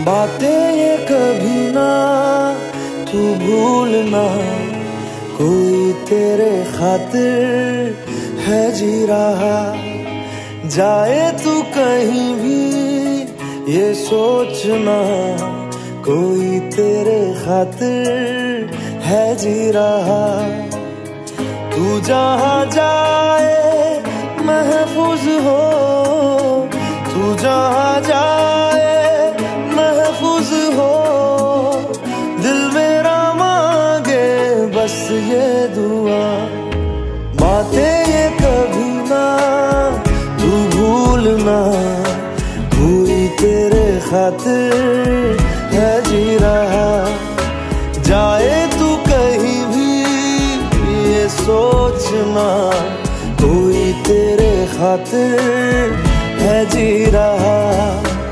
बातें ये कभी ना तू भूलना, कोई तेरे खातिर है जी रहा। जाए तू कहीं भी ये सोचना, कोई तेरे खातिर है जी रहा। तू जहाँ जाए महफूज हो, तू जहाँ जाए महफूज हो। दिल मेरा मांगे बस ये दुआ, बातें ये कभी ना तू भूलना, कोई तेरे खातिर है जी रहा। जाए तू कहीं भी ये सोचना, कोई तेरे खातिर है जी रहा।